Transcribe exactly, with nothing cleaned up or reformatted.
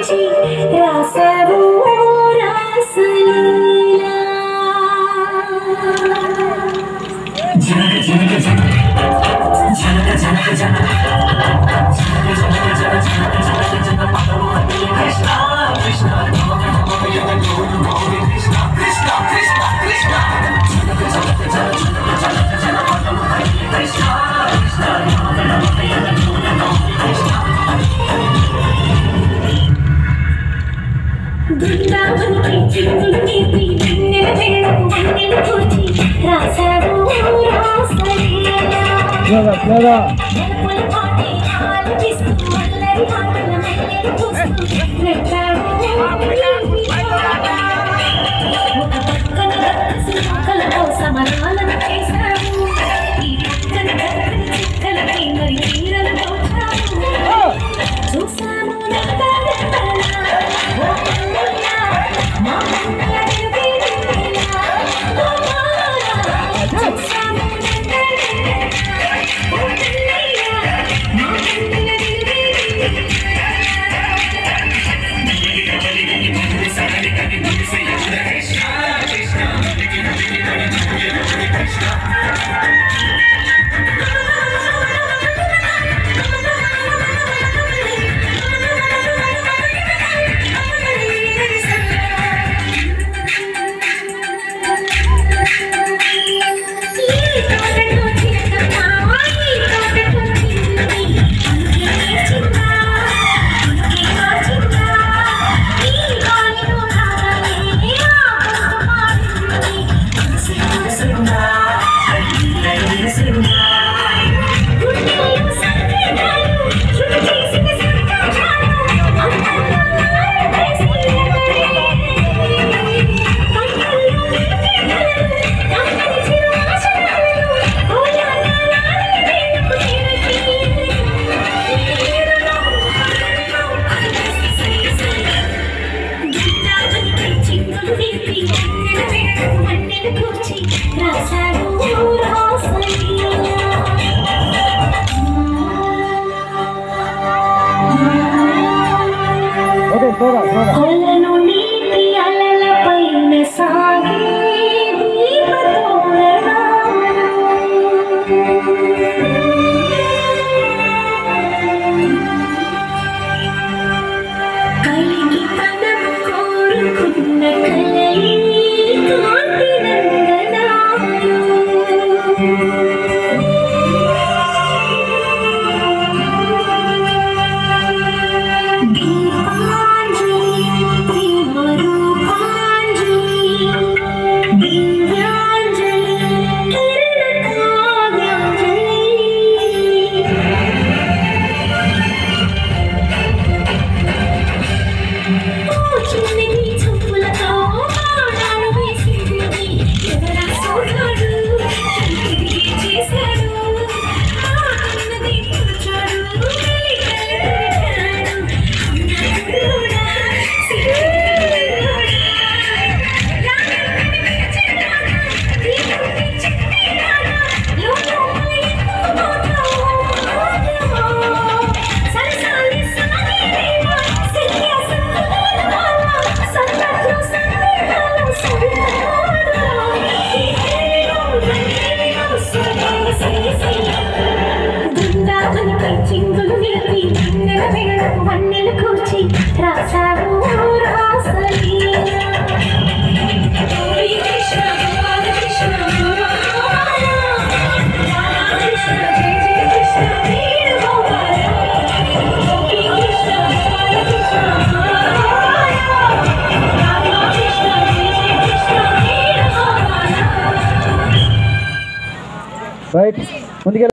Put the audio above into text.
బృందావనికి చిందులు వేసి వెన్నెల వేళకు వన్నెలు కూర్చి రాసాడు రాసలీలా జలపుల పాటే ఆలపిస్తూ అల్లరి మాటల మల్లెలు పూస్తూ నెట్టాడు ఒక పక్కన రక్కసి మొక్కలతో సమరాలను చేశాడు ఈ పక్కన చక్కని చిక్కలపై మరి తీరలు తోచాడు చూశాను కొలను నీటి అలల పైన సాగే దీపతోరణాలు కలిగి తనకు కోరుకున్న కలయి కాంతి నందనాలు బృందావనికి చిందులు వేసి వెన్నెల వేళకు వన్నెలు కూర్చి రాసాడు రాసలీలా రైట్ ముందుకు